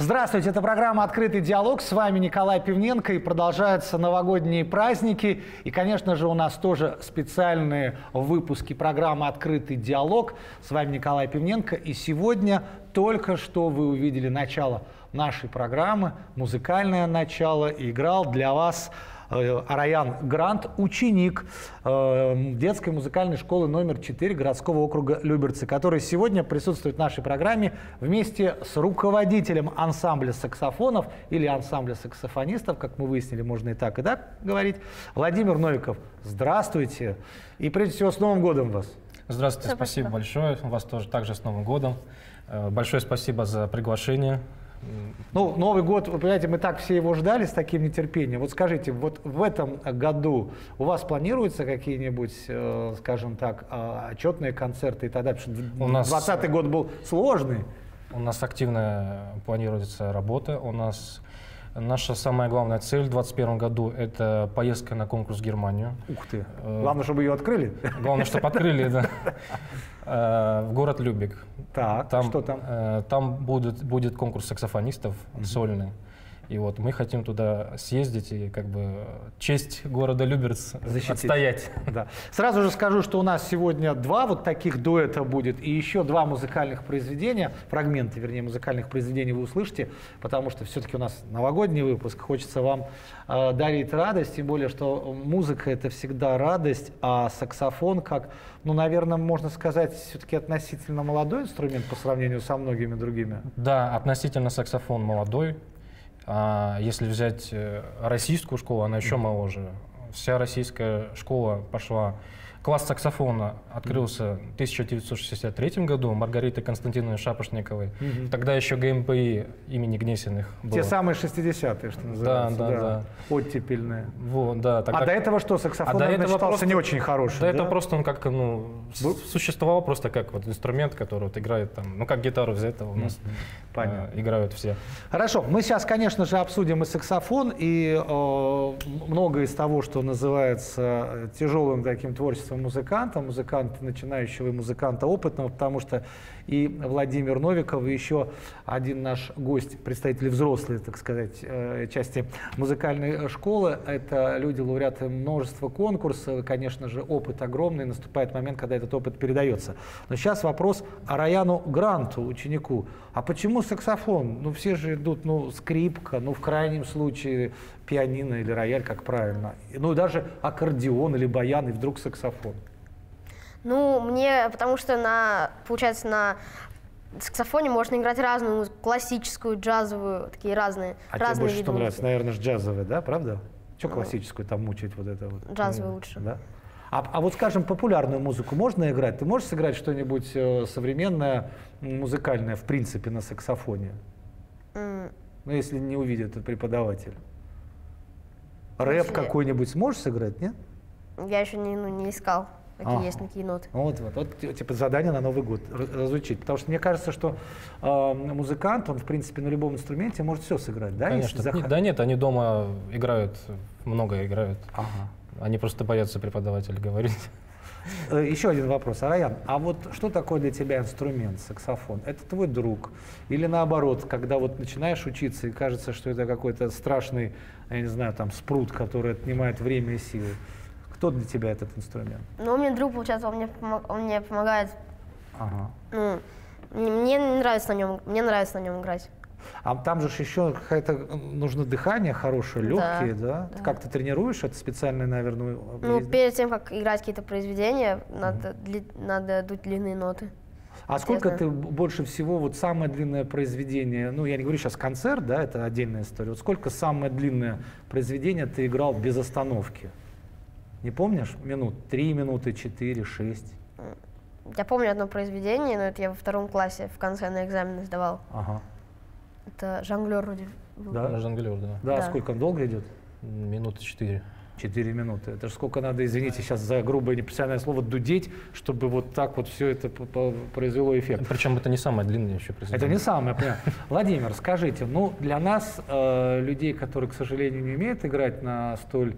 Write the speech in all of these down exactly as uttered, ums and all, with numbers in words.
Здравствуйте, это программа «Открытый диалог». С вами Николай Пивненко, и продолжаются новогодние праздники. И, конечно же, у нас тоже специальные выпуски программы «Открытый диалог». С вами Николай Пивненко, и сегодня только что вы увидели начало нашей программы, музыкальное начало, и играл для вас Араян Грант, ученик э, детской музыкальной школы номер четыре городского округа Люберцы, который сегодня присутствует в нашей программе вместе с руководителем ансамбля саксофонов или ансамбля саксофонистов, как мы выяснили, можно и так, и так говорить, Владимир Новиков. Здравствуйте. И прежде всего с Новым годом вас. Здравствуйте, спасибо, спасибо большое. Вас тоже также с Новым годом. Большое спасибо за приглашение. Ну, Новый год, вы понимаете, мы так все его ждали с таким нетерпением. Вот скажите, вот в этом году у вас планируются какие-нибудь, э, скажем так, отчетные концерты и так далее? Потому что двадцатый год был сложный. У нас активно планируется работа. У нас наша самая главная цель в двадцать первом году – это поездка на конкурс в Германию. Ух ты! Главное, чтобы ее открыли? Главное, чтобы открыли, да. В город Любек. Так, там, что там? Там будет, будет конкурс саксофонистов mm-hmm. сольный. И вот мы хотим туда съездить и как бы честь города Люберц защитить. Отстоять. Да. Сразу же скажу, что у нас сегодня два вот таких дуэта будет, и еще два музыкальных произведения, фрагменты, вернее, музыкальных произведений вы услышите, потому что все-таки у нас новогодний выпуск, хочется вам э, дарить радость, тем более, что музыка — это всегда радость, а саксофон, как, ну, наверное, можно сказать, все-таки относительно молодой инструмент по сравнению со многими другими. Да, относительно саксофон молодой. А если взять российскую школу, она еще моложе. Вся российская школа пошла. Класс саксофона открылся в тысяча девятьсот шестьдесят третьем году Маргаритой Константиновной Шапошниковой. Mm-hmm. Тогда еще ГМПИ имени Гнесиных было. Те самые шестидесятые, что называется. Да, да, да. да. Оттепельные. Вот, да, тогда... А до этого что, саксофон, а наверное, считался просто... не очень хороший? До да? этого просто он как-то, ну, Был... существовал просто как вот инструмент, который вот играет там, ну, как гитару взять, у нас mm-hmm. э, играют все. Хорошо, мы сейчас, конечно же, обсудим и саксофон, и э, многое из того, что называется тяжелым таким творчеством музыканта, музыканта начинающего и музыканта опытного, потому что и Владимир Новиков, и еще один наш гость, представитель взрослой, так сказать, части музыкальной школы, это люди, лауреаты множества конкурсов, и, конечно же, опыт огромный, наступает момент, когда этот опыт передается. Но сейчас вопрос Араяну Гранту, ученику. А почему саксофон? Ну, все же идут, ну, скрипка, ну, в крайнем случае пианино или рояль, как правильно. Ну, даже аккордеон или баян, и вдруг саксофон. Ну, мне, потому что, на, получается, на саксофоне можно играть разную музыку, классическую, джазовую, такие разные. А разные тебе больше виды что музыки. нравится? Наверное, же джазовая, да, правда? Что классическую там мучает вот это вот? Джазовую лучше. Да? А, а вот, скажем, популярную музыку можно играть? Ты можешь сыграть что-нибудь э, современное, музыкальное, в принципе, на саксофоне? Mm. Ну, если не увидит преподаватель. Рэп если... какой-нибудь сможешь сыграть, нет? Я еще не, ну, не искал, какие ага. есть такие ноты. Вот, вот, вот, типа задание на Новый год разучить. Потому что мне кажется, что э, музыкант, он, в принципе, на любом инструменте может все сыграть, да? Конечно. Захот... Да нет, они дома играют, много играют. Ага. Они просто боятся преподавателя говорить. Еще один вопрос, Араян. А вот что такое для тебя инструмент, саксофон? Это твой друг? Или наоборот, когда вот начинаешь учиться и кажется, что это какой-то страшный, я не знаю, там, спрут, который отнимает время и силы? Кто для тебя этот инструмент? Ну, у меня друг, получается, он мне, помог, он мне помогает. Ага. Ну, мне нравится на нем, мне нравится на нем играть. А там же еще какое-то нужно дыхание хорошее, легкие, да? да? да. Как ты тренируешь это специальное, наверное? Ну, перед тем, как играть какие-то произведения, mm-hmm. надо, дли, надо дуть длинные ноты. А сколько ты больше всего, вот самое длинное произведение, ну, я не говорю сейчас концерт, да, это отдельная история, вот сколько самое длинное произведение ты играл без остановки? Не помнишь? Минут? Три минуты, четыре, шесть? Я помню одно произведение, но это я во втором классе в конце на экзамены сдавал. Ага. Это жонглер вроде. Да, жонглер, да. Да, да. Сколько он долго идет? Минуты четыре. Четыре минуты. Это же сколько надо, извините, сейчас за грубое непрофессиональное слово, дудеть, чтобы вот так вот все это произвело эффект. Причем это не самое длинное еще произведение. Это не самое, понятно. Владимир, скажите, ну для нас, э, людей, которые, к сожалению, не умеют играть на столь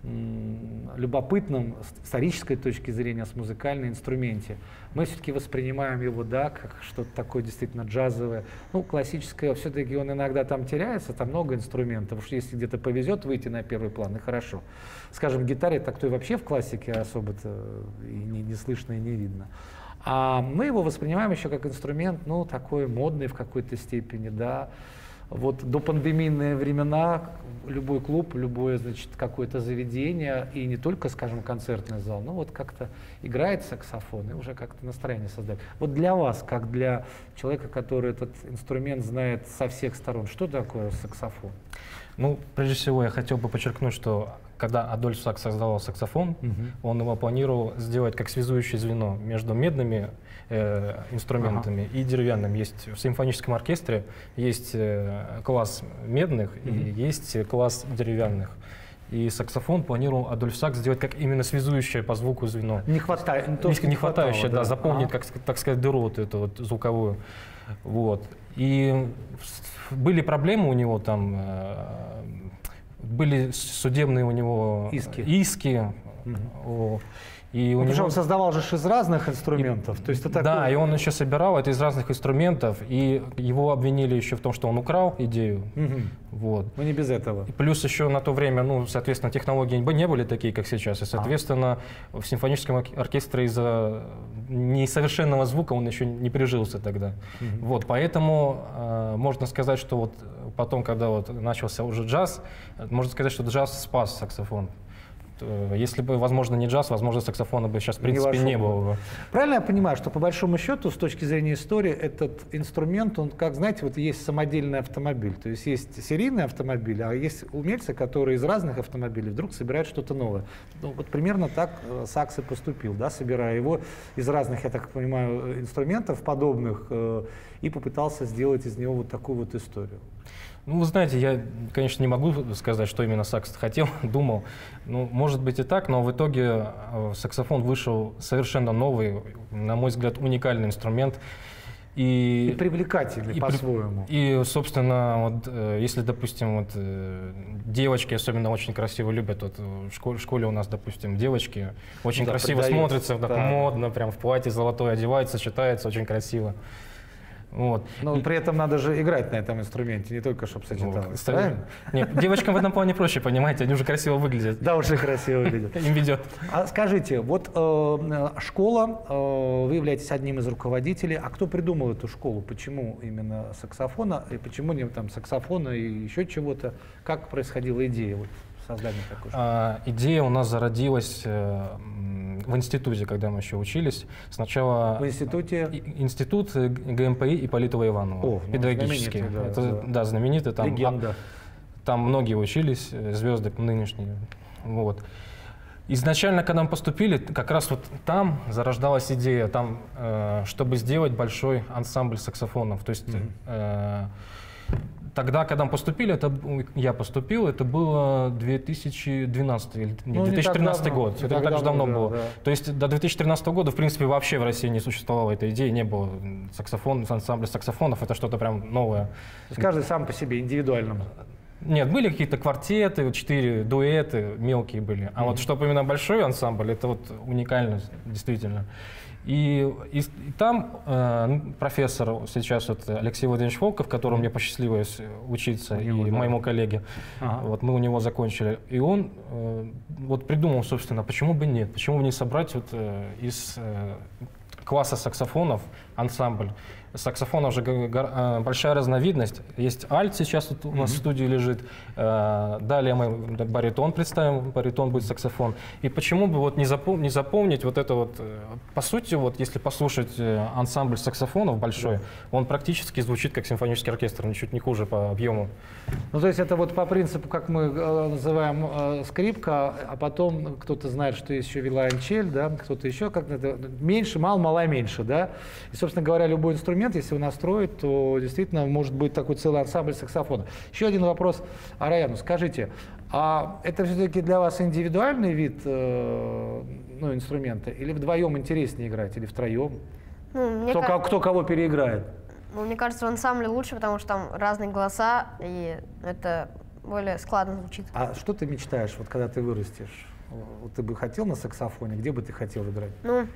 любопытном с исторической точки зрения, с музыкальной инструменте. Мы все-таки воспринимаем его, да, как что-то такое действительно джазовое. Ну, классическое, все-таки он иногда там теряется, там много инструментов, потому что если где-то повезет выйти на первый план, и хорошо. Скажем, в гитаре так то и вообще в классике особо-то и не, не слышно и не видно. А мы его воспринимаем еще как инструмент, ну, такой модный в какой-то степени, да. Вот до пандемийные времена любой клуб, любое, значит, какое-то заведение, и не только, скажем, концертный зал, но вот как-то играет саксофон и уже как-то настроение создает. Вот для вас, как для человека, который этот инструмент знает со всех сторон, что такое саксофон? Ну, прежде всего, я хотел бы подчеркнуть, что когда Адольф Сакс создавал саксофон, угу. он его планировал сделать как связующее звено между медными э, инструментами ага. и деревянными. Есть в симфоническом оркестре есть э, класс медных угу. и есть класс деревянных. И саксофон планировал Адольф Сакс сделать как именно связующее по звуку звено. Не хватает, не, то, не, не хватающее, да, да заполнить, ага. как, так сказать, дыру вот эту вот звуковую. Вот. И были проблемы у него там, э, были судебные у него иски. иски угу. И у ну, него... он создавал же из разных инструментов. И, то есть это да, такое... и он еще собирал это из разных инструментов, и его обвинили еще в том, что он украл идею. Угу. Вот. Но не без этого. И плюс еще на то время, ну, соответственно, технологии не были такие, как сейчас. И, соответственно, а. в симфоническом оркестре из-за несовершенного звука он еще не прижился тогда. Угу. Вот, поэтому э, можно сказать, что вот потом, когда вот начался уже джаз, можно сказать, что джаз спас саксофон. Если бы, возможно, не джаз, возможно, саксофона бы сейчас, в принципе, не, не было бы. Правильно я понимаю, что, по большому счету, с точки зрения истории, этот инструмент, он, как, знаете, вот есть самодельный автомобиль, то есть есть серийный автомобиль, а есть умельцы, которые из разных автомобилей вдруг собирают что-то новое. Ну, вот примерно так Сакс и поступил, да, собирая его из разных, я так понимаю, инструментов подобных, э, и попытался сделать из него вот такую вот историю. Ну, вы знаете, я, конечно, не могу сказать, что именно Сакс хотел, думал. Ну, может быть и так, но в итоге саксофон вышел совершенно новый, на мой взгляд, уникальный инструмент. И, и привлекательный по-своему. И, собственно, вот, если, допустим, вот, девочки особенно очень красиво любят, вот, в школе, в школе у нас, допустим, девочки очень да, красиво смотрятся, так, да. модно, прям в платье золотое одеваются, сочетаются, очень красиво. Вот. Но при этом надо же играть на этом инструменте, не только чтобы сочеталось. Вот. Нет, девочкам в этом плане проще, понимаете, они уже красиво выглядят. Да, уже красиво выглядят. Им ведет. А скажите, вот э, школа, э, вы являетесь одним из руководителей, а кто придумал эту школу? Почему именно саксофона, и почему не там саксофона и еще чего-то? Как происходила идея вот, создания такой школы? А, идея у нас зародилась э, в институте, когда мы еще учились. Сначала в институте? Институт ГМПИ Ипполитова Иванова, О, педагогический. Ну, да, Это, да. да, знаменитый. Там, легенда. Там многие учились, звезды нынешние. Вот. Изначально, когда мы поступили, как раз вот там зарождалась идея, там, э, чтобы сделать большой ансамбль саксофонов. То есть, mm-hmm. э, тогда, когда мы поступили, это, я поступил, это было две тысячи двенадцатый или ну, две тысячи тринадцатый давно, год. Это не так же давно да, было. Да. То есть до две тысячи тринадцатого года, в принципе, вообще в России не существовало этой идеи, не было саксофон, ансамбля саксофонов, это что-то прям новое. То есть каждый сам по себе, индивидуальным. Нет, были какие-то квартеты, четыре дуэты, мелкие были. А mm-hmm. вот чтобы именно большой ансамбль, это вот уникально, действительно. И, и, и там э, профессор сейчас вот Алексей Владимирович Волков, которому mm-hmm. мне посчастливилось учиться, и да. моему коллеге, ага. вот мы у него закончили, и он э, вот придумал, собственно, почему бы нет, почему бы не собрать вот э, из э, класса саксофонов ансамбль. Саксофонов же большая разновидность. Есть альт, сейчас вот у нас mm-hmm. в студии лежит. Далее мы баритон представим, баритон будет саксофон. И почему бы вот не, запом- не запомнить вот это вот, по сути, вот если послушать ансамбль саксофонов большой, mm-hmm. он практически звучит как симфонический оркестр, ничуть не хуже по объему. Ну, то есть это вот по принципу, как мы э, называем э, скрипка, а потом кто-то знает, что есть еще виолончель, да, кто-то еще как-то меньше, мало, мало, меньше, да. И, собственно говоря, любой инструмент, если его настроить, то действительно может быть такой целый ансамбль саксофона. Еще один вопрос Араяну. Скажите, а это все-таки для вас индивидуальный вид э, ну, инструмента, или вдвоем интереснее играть, или втроем? Ну, кто, как... кто кого переиграет? Ну, мне кажется, в ансамбле лучше, потому что там разные голоса, и это более складно звучит. А что ты мечтаешь, вот когда ты вырастешь? Вот ты бы хотел на саксофоне? Где бы ты хотел играть? Ну,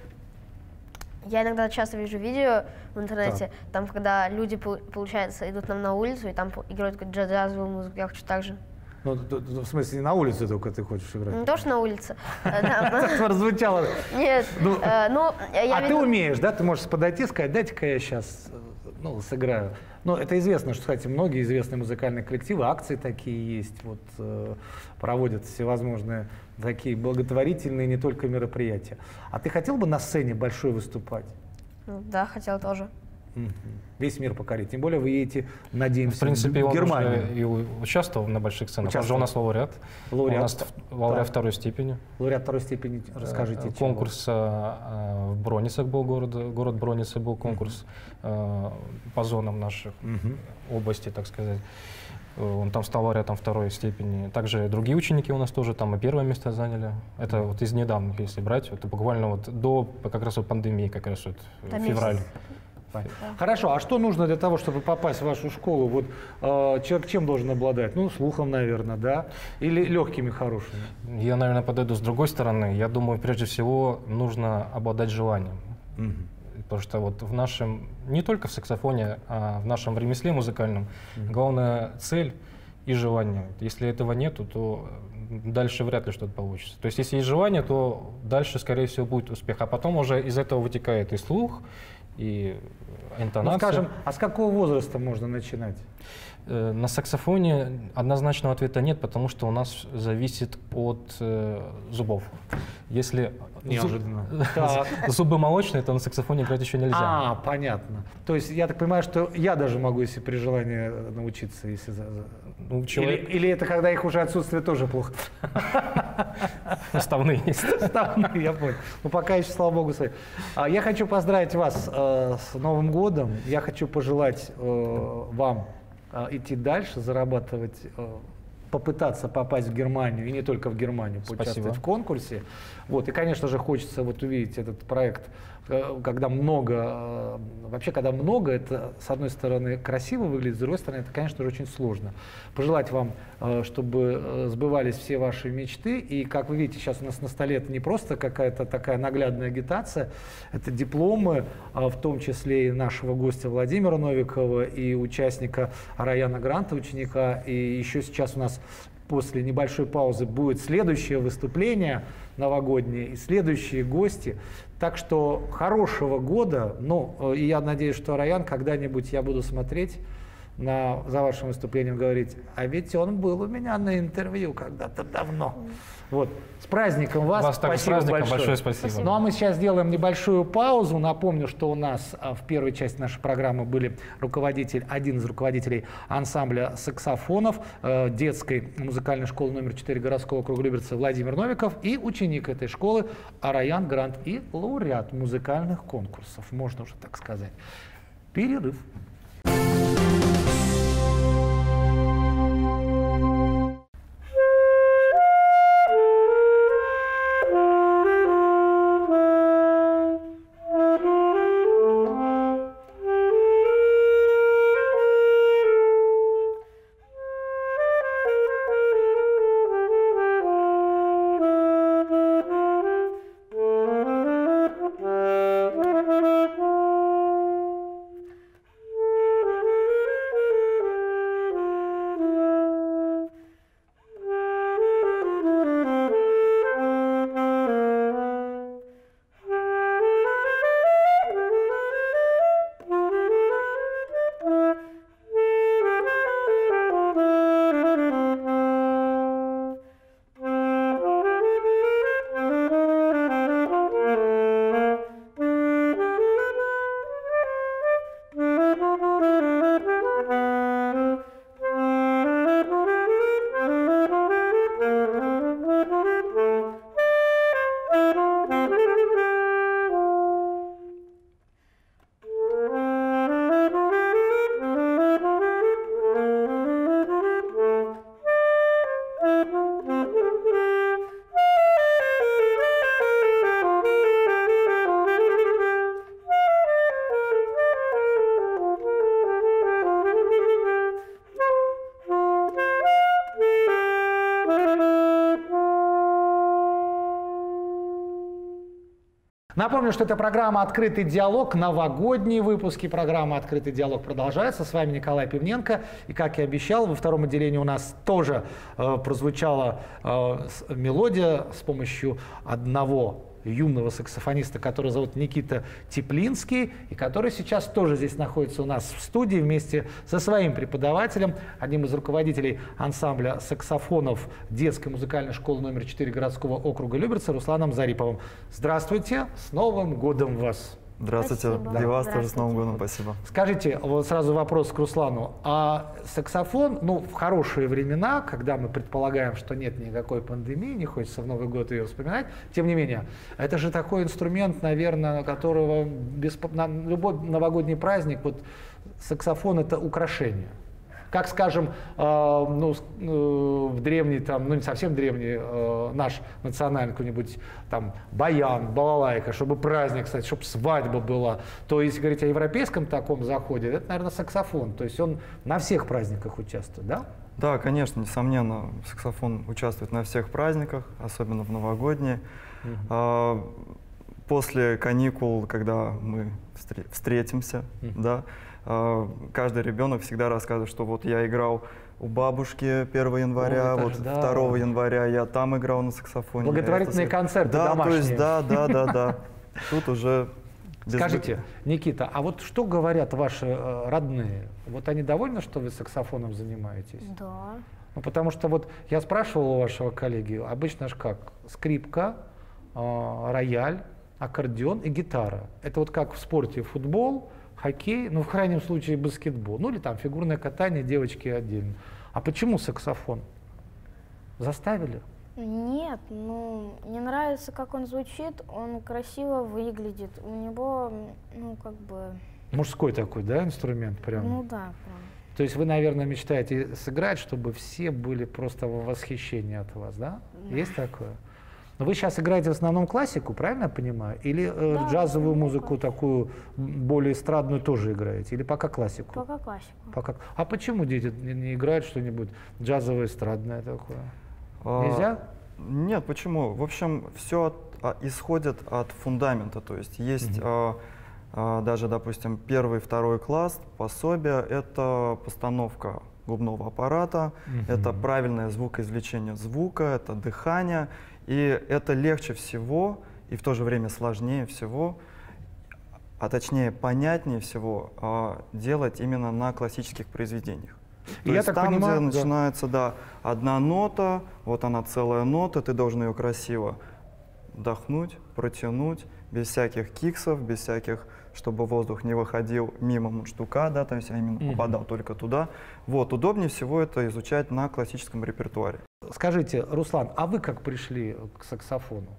я иногда часто вижу видео в интернете, там, когда люди, пол- получается, идут нам на улицу и там по- играют какую-то джаз- джазовую музыку, я хочу так же. Ну, т- т- в смысле, не на улице только ты хочешь играть? Не то, что на улице. э, да, Так прозвучало. Нет, Ну, э, ну, я А ты виду- умеешь, да? Ты можешь подойти и сказать, дайте-ка я сейчас ну, сыграю. Ну, это известно, что, кстати, многие известные музыкальные коллективы, акции такие есть, вот, э, проводят всевозможные такие благотворительные не только мероприятия. А ты хотел бы на сцене большой выступать? Ну, да, хотел тоже. Мгм. Весь мир покорить. Тем более вы едете, надеемся, В принципе, в он Германию. уже и у- участвовал на больших сценах. Он же у Участвовал. нас лауреат. Лауреат. У нас лауреат Да. второй степени. Лауреат второй степени, расскажите. Э, чем Конкурс э, в Броницах был, город, город Броницы был конкурс э, по зонам наших он? Мгм. области, так сказать. Э, Он там стал лауреатом второй степени. Также другие ученики у нас тоже там и первое место заняли. Это вот из недавних, если брать, это буквально вот до как раз вот пандемии, как раз вот Да, февраль. месяц. Понятно. Хорошо, а что нужно для того, чтобы попасть в вашу школу? Вот э, человек чем должен обладать? Ну, слухом, наверное, да? Или легкими, хорошими? Я, наверное, подойду с другой стороны. Я думаю, прежде всего нужно обладать желанием. Мгм. Потому что вот в нашем, не только в саксофоне, а в нашем ремесле музыкальном, главная цель и желание. Если этого нету, то дальше вряд ли что-то получится. То есть если есть желание, то дальше, скорее всего, будет успех. А потом уже из этого вытекает и слух, и интонация. Ну, скажем, а с какого возраста можно начинать? Э, На саксофоне однозначного ответа нет, потому что у нас зависит от э, зубов. Если зуб- Неожиданно. Так. зубы молочные, то на саксофоне играть еще нельзя. А, понятно. То есть я так понимаю, что я даже могу, если при желании э, научиться, если за- за- Ну, Или, человек или это когда их уже отсутствие тоже плохо? наставный есть. Ставные, я понял. Ну, пока еще, слава богу, свои. А, Я хочу поздравить вас э, с Новым годом. Я хочу пожелать э, вам э, идти дальше, зарабатывать, э, попытаться попасть в Германию, и не только в Германию, поучаствовать Спасибо. в конкурсе. Вот. И, конечно же, хочется вот увидеть этот проект, э, когда много, э, вообще, когда много, это, с одной стороны, красиво выглядит, с другой стороны, это, конечно же, очень сложно. Пожелать вам, э, чтобы э, сбывались все ваши мечты. И, как вы видите, сейчас у нас на столе это не просто какая-то такая наглядная агитация, это дипломы, а в том числе и нашего гостя Владимира Новикова, и участника Раяна Гранта, ученика. И еще сейчас у нас после небольшой паузы будет следующее выступление новогоднее и следующие гости. Так что хорошего года. Ну, э, и я надеюсь, что, Раян, когда-нибудь я буду смотреть на, за вашим выступлением, говорить, а ведь он был у меня на интервью когда-то давно. Вот. С праздником вас. Вас также с Спасибо праздником. большое. Большое спасибо. Ну а мы сейчас сделаем небольшую паузу. Напомню, что у нас а, в первой части нашей программы были руководитель, один из руководителей ансамбля саксофонов э, детской музыкальной школы номер четыре городского округа Люберцы Владимир Новиков и ученик этой школы Раян Грант и лауреат музыкальных конкурсов, можно уже так сказать. Перерыв. Напомню, что это программа «Открытый диалог». Новогодние выпуски программы «Открытый диалог» продолжаются. С вами Николай Пивненко. И, как и обещал, во втором отделении у нас тоже э, прозвучала э, мелодия с помощью одного юного саксофониста, который зовут Никита Теплинский, и который сейчас тоже здесь находится у нас в студии вместе со своим преподавателем, одним из руководителей ансамбля саксофонов детской музыкальной школы номер четыре городского округа Люберцы Русланом Зариповым. Здравствуйте, с Новым годом вас! Здравствуйте, Спасибо. и вас Здравствуйте. тоже с Новым годом, спасибо. Скажите, вот сразу вопрос к Руслану. А саксофон, ну, в хорошие времена, когда мы предполагаем, что нет никакой пандемии, не хочется в Новый год ее вспоминать, тем не менее, это же такой инструмент, наверное, которого без, на любой новогодний праздник, вот саксофон — это украшение. Как, скажем, э, ну, э, в древний, там, ну не совсем древний, э, наш национальный какой-нибудь там баян, балалайка, чтобы праздник, кстати, чтобы свадьба была. То есть, говорить о европейском таком заходе, это, наверное, саксофон. То есть он на всех праздниках участвует, да? Да, конечно, несомненно, саксофон участвует на всех праздниках, особенно в новогодние. Mm-hmm. а, после каникул, когда мы встр- встретимся, mm-hmm. да, каждый ребенок всегда рассказывает, что вот я играл у бабушки первого января, О, вот же, да. второго января я там играл на саксофоне. Благотворительные это... концерты да, домашние. То есть, да, да, да, да. Тут уже... Без... Скажите, Никита, а вот что говорят ваши э, родные? Вот они довольны, что вы саксофоном занимаетесь? Да. Ну, потому что вот я спрашивал у вашего коллеги, обычно же как? Скрипка, э, рояль, аккордеон и гитара. Это вот как в спорте футбол, хоккей, ну, в крайнем случае, баскетбол. Ну, или там фигурное катание, девочки отдельно. А почему саксофон? Заставили? Нет, ну, не нравится, как он звучит, он красиво выглядит. У него, ну, как бы... Мужской такой, да, инструмент прям? Ну, да, прям. То есть вы, наверное, мечтаете сыграть, чтобы все были просто в восхищении от вас, да? Да. Есть такое? Но вы сейчас играете в основном классику, правильно я понимаю? Или э, Да, джазовую ну, музыку классику. такую более эстрадную тоже играете? Или пока классику? Пока классику. Пока. А почему дети не, не играют что-нибудь джазовое, эстрадное такое? А, Нельзя? Нет, почему? В общем, все а, исходит от фундамента. То есть есть Мгм. а, а, даже, допустим, первый, второй класс, пособие — это постановка губного аппарата, Мгм. это правильное звукоизвлечение звука, это дыхание. И это легче всего и в то же время сложнее всего, а точнее понятнее всего а, делать именно на классических произведениях. И То я есть так там, понимаю, где да. начинается, да, одна нота, вот она целая нота, ты должен ее красиво вдохнуть, протянуть, без всяких киксов, без всяких, чтобы воздух не выходил мимо мундштука, да, то есть а именно Мгм. попадал только туда. Вот, удобнее всего это изучать на классическом репертуаре. Скажите, Руслан, а вы как пришли к саксофону?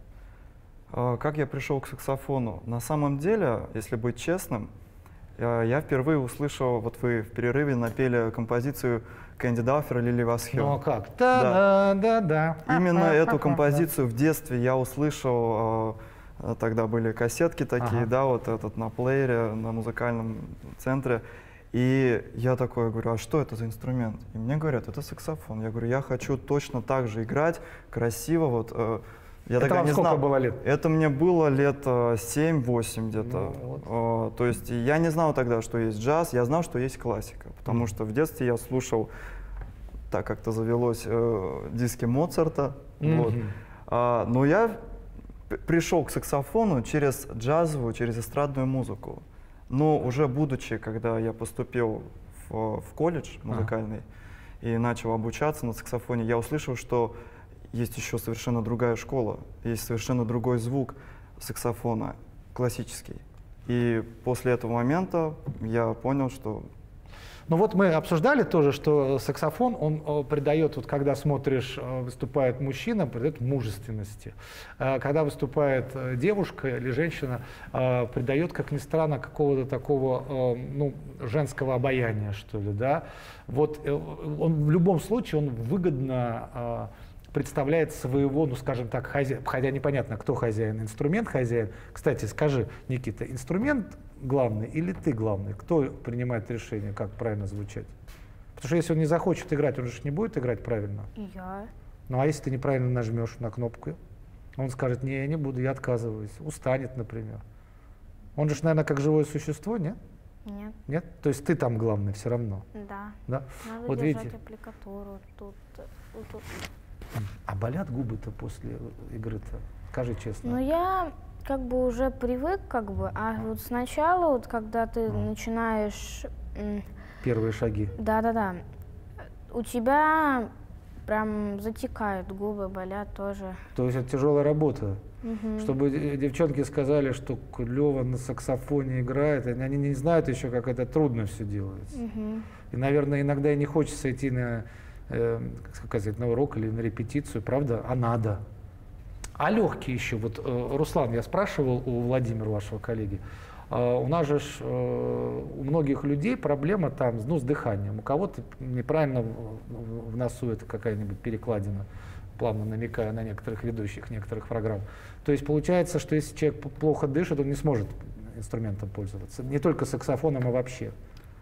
А, Как я пришел к саксофону? На самом деле, если быть честным, э, я впервые услышал, вот вы в перерыве напели композицию Кэнди Даффер «Лили Вас Хилл». Ну а как? Да, да, да. Именно А, а, эту а, композицию в детстве я услышал, э, тогда были кассетки такие, Ага. да, вот этот на плеере, на музыкальном центре. И я такой говорю, а что это за инструмент? И мне говорят, это саксофон. Я говорю, я хочу точно так же играть, красиво. Вот, э, я Это тогда вам не сколько знал. было лет? Это мне было лет э, семь-восемь где-то. Ну, Э, то есть я не знал тогда, что есть джаз, я знал, что есть классика. Потому что в детстве я слушал, так как-то завелось, э, диски Моцарта. Вот. Мгм. А, но я п- пришел к саксофону через джазовую, через эстрадную музыку. Но уже будучи, когда я поступил в, в колледж музыкальный и начал обучаться на саксофоне, я услышал, что есть еще совершенно другая школа, есть совершенно другой звук саксофона, классический. И после этого момента я понял, что... Ну вот мы обсуждали тоже, что саксофон, он э, придает, вот когда смотришь, э, выступает мужчина, придает мужественности. Э, Когда выступает э, девушка или женщина, э, придает, как ни странно, какого-то такого, э, ну, женского обаяния, что ли, да. Вот э, он в любом случае, он выгодно э, представляет своего, ну, скажем так, хозяина, хотя непонятно, кто хозяин, инструмент хозяин. Кстати, скажи, Никита, инструмент главный или ты главный? Кто принимает решение, как правильно звучать? Потому что если он не захочет играть, он же не будет играть правильно. И я. Ну а если ты неправильно нажмешь на кнопку, Он скажет: не, я не буду, я отказываюсь. Устанет, например. Он же, наверное, как живое существо, нет? Нет. Нет? То есть ты там главный все равно. Да. Да? Надо Вот держать видите. аппликатуру тут, вот тут. А болят губы-то после игры-то? Скажи честно. Ну, я как бы уже привык, как бы, а вот сначала, вот когда ты А. начинаешь, м, Первые шаги. да-да-да, у тебя прям затекают губы, болят тоже. То есть это тяжелая работа. Мгм. Чтобы э, девчонки сказали, что Лёва на саксофоне играет, и они не знают еще, как это трудно все делается. Мгм. И, наверное, иногда и не хочется идти на, э, как сказать, на урок или на репетицию, правда? А надо. А легкие еще. Вот, э, Руслан, я спрашивал у Владимира, вашего коллеги, э, у нас же ж, э, у многих людей проблема там, ну, с дыханием. У кого-то неправильно в, в носу это какая-нибудь перекладина, плавно намекая на некоторых ведущих, некоторых программ. То есть получается, что если человек п- плохо дышит, он не сможет инструментом пользоваться. Не только саксофоном, а вообще.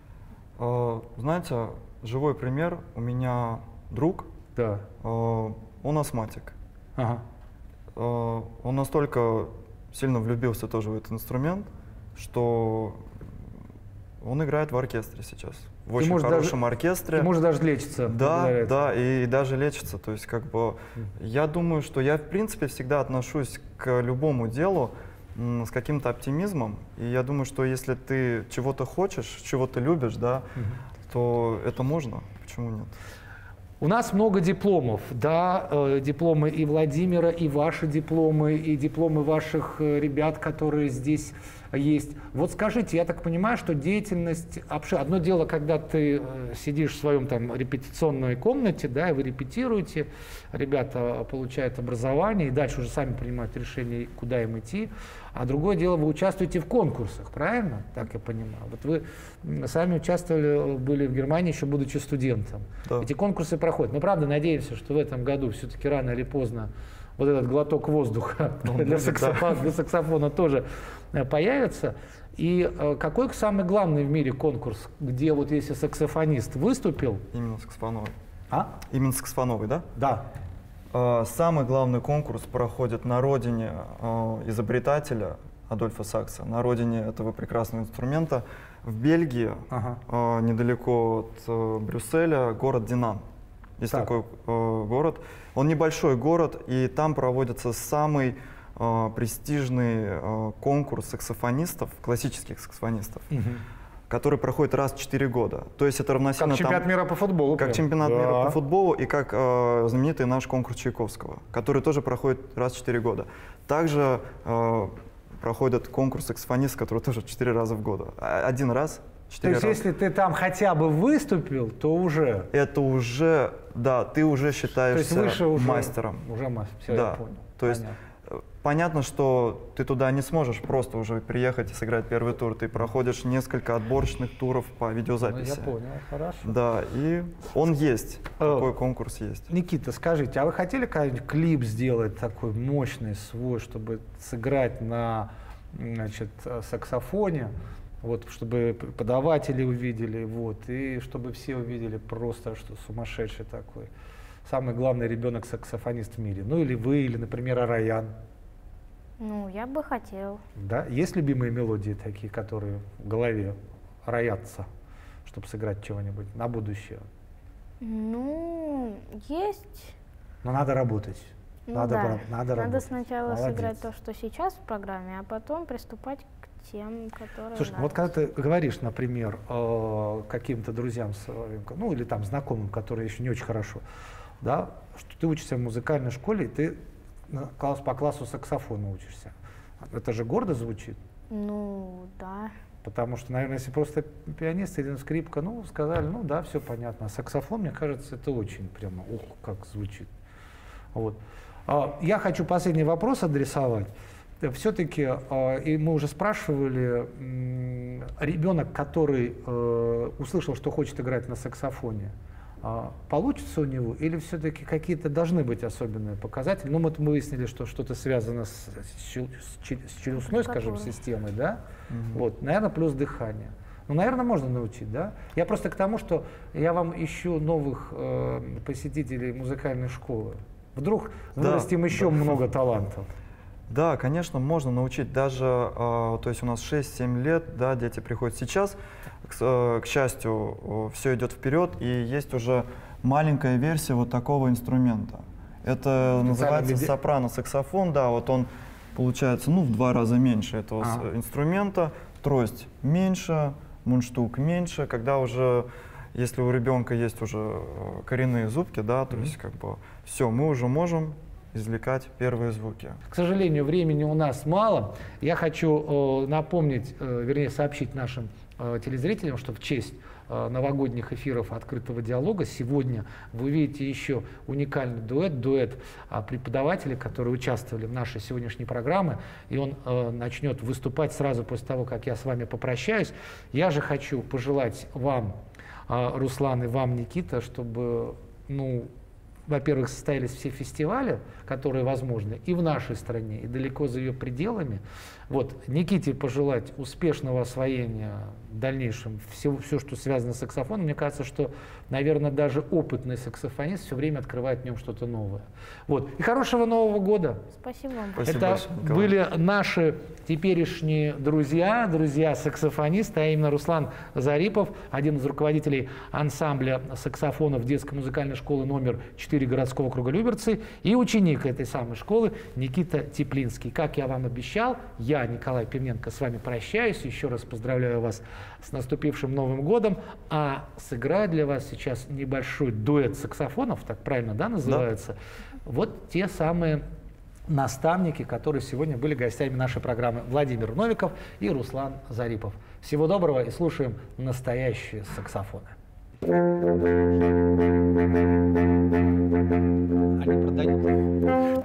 А, Знаете, живой пример. У меня друг, Да. а, он астматик. Ага. А, Он настолько сильно влюбился тоже в этот инструмент, что он играет в оркестре сейчас. В И очень может хорошем даже- оркестре. И может даже лечиться. Да, благодаря этому. да, и, даже лечится. То есть, как бы, я думаю, что я, в принципе, всегда отношусь к любому делу м, с каким-то оптимизмом. И я думаю, что если ты чего-то хочешь, чего-то любишь, да, то это можно. Почему нет? У нас много дипломов, да, э, дипломы и Владимира, и ваши дипломы, и дипломы ваших э, ребят, которые здесь есть. Вот скажите, я так понимаю, что деятельность обширна. Одно дело, когда ты э, сидишь в своем там репетиционной комнате, да, и вы репетируете, ребята получают образование и дальше уже сами принимают решение, куда им идти. А другое дело, вы участвуете в конкурсах, правильно? Так я понимаю. Вот вы м, сами участвовали, были в Германии, еще будучи студентом. Да. Эти конкурсы проходят. Но правда, надеемся, что в этом году все-таки рано или поздно вот этот глоток воздуха Он для, будет, саксофона, для саксофона тоже э, появится. И э, какой самый главный в мире конкурс, где вот если саксофонист выступил? Именно саксофоновый. А? Именно саксофоновый, да? Да. А, Самый главный конкурс проходит на родине а, изобретателя Адольфа Сакса, на родине этого прекрасного инструмента, в Бельгии, Ага. а, недалеко от а, Брюсселя, город Динан. Есть Так. такой а, город. Он небольшой город, и там проводится самый а, престижный а, конкурс саксофонистов, классических саксофонистов, Мгм. который проходит раз в четыре года. То есть это равносильно Как чемпионат там- мира по футболу. как прям. чемпионат мира Да. по футболу и как э, знаменитый наш конкурс Чайковского, который тоже проходит раз в четыре года. Также э, проходит конкурс саксофонистов, который тоже четыре раза в год. А- Один раз, То четыре есть, раза. если ты там хотя бы выступил, то уже. Это уже, да, ты уже То есть считаешься выше уже. мастером. Уже мастер. Все, Да. я понял. То есть Понятно. э, понятно, что ты туда не сможешь просто уже приехать и сыграть первый тур. Ты проходишь несколько отборочных туров по Ну, видеозаписи. я понял, хорошо. Да, и он есть. Э, Такой конкурс есть. Никита, скажите, а вы хотели какой-нибудь клип сделать такой мощный свой, чтобы сыграть на, значит, э, саксофоне, вот, чтобы преподаватели увидели, вот, и чтобы все увидели просто, что сумасшедший такой, самый главный ребенок-саксофонист в мире. Ну или вы, или, например, Араян. Ну, я бы хотел. Да? Есть любимые мелодии такие, которые в голове роятся, чтобы сыграть чего-нибудь на будущее? Ну, есть. Но надо работать. Ну надо, да. бра- надо, работать. сначала Молодец. сыграть то, что сейчас в программе, а потом приступать к тем, которые Слушай, ну вот когда ты говоришь, например, э, каким-то друзьям своим, ну или там знакомым, которые еще не очень хорошо, да, что ты учишься в музыкальной школе, и ты на класс, по классу саксофона учишься. Это же гордо звучит, Ну, да. потому что, наверное, если просто пианист или скрипка, ну, сказали, ну да, все понятно. А саксофон, мне кажется, это очень прямо, ух, как звучит. Вот. А, Я хочу последний вопрос адресовать. Все-таки, и мы уже спрашивали, м, ребенок, который э, услышал, что хочет играть на саксофоне, а, получится у него или все-таки какие-то должны быть особенные показатели? Ну, вот мы выяснили, что что-то связано с, с чел- с че- с челюстной, скажем, Аппликатурой. системой, да? Мгм. Вот, наверное, плюс дыхание. Ну, наверное, можно научить, да? Я просто к тому, что я вам ищу новых э, посетителей музыкальной школы. Вдруг Да, вырастим еще да. много талантов. Да, конечно, можно научить даже, э, то есть у нас шесть-семь лет, да, дети приходят сейчас, к, с- э, к счастью, все идет вперед, и есть уже маленькая версия вот такого инструмента. Это называется для де- сопрано-саксофон, да, вот он получается, ну, в два раза меньше этого с- Ага. инструмента, трость меньше, мундштук меньше, когда уже, если у ребенка есть уже э, коренные зубки, да, то есть как бы все, мы уже можем извлекать первые звуки. К сожалению, времени у нас мало. Я хочу э, напомнить, э, вернее, сообщить нашим э, телезрителям, что в честь э, новогодних эфиров «Открытого диалога» сегодня вы увидите еще уникальный дуэт, дуэт э, преподавателей, которые участвовали в нашей сегодняшней программе, и он э, начнет выступать сразу после того, как я с вами попрощаюсь. Я же хочу пожелать вам, э, Руслан, и вам, Никита, чтобы, ну, во-первых, состоялись все фестивали, которые возможны и в нашей стране, и далеко за ее пределами. Вот, Никите пожелать успешного освоения в дальнейшем всего, все, что связано с саксофоном. Мне кажется, что, наверное, даже опытный саксофонист все время открывает в нем что-то новое. Вот. И хорошего Нового года! Спасибо вам. Спасибо Это большое, Николай. были наши теперешние друзья, друзья-саксофонисты, а именно Руслан Зарипов, один из руководителей ансамбля саксофонов детской музыкальной школы номер четыре городского округа Люберцы, и ученик этой самой школы Никита Теплинский. Как я вам обещал, я, Николай Пивненко, с вами прощаюсь, еще раз поздравляю вас с наступившим Новым годом, а сыграю для вас сейчас небольшой дуэт саксофонов, так правильно, да, называется? Вот те самые наставники, которые сегодня были гостями нашей программы: Владимир Новиков и Руслан Зарипов. Всего доброго и слушаем настоящие саксофоны. Они продают.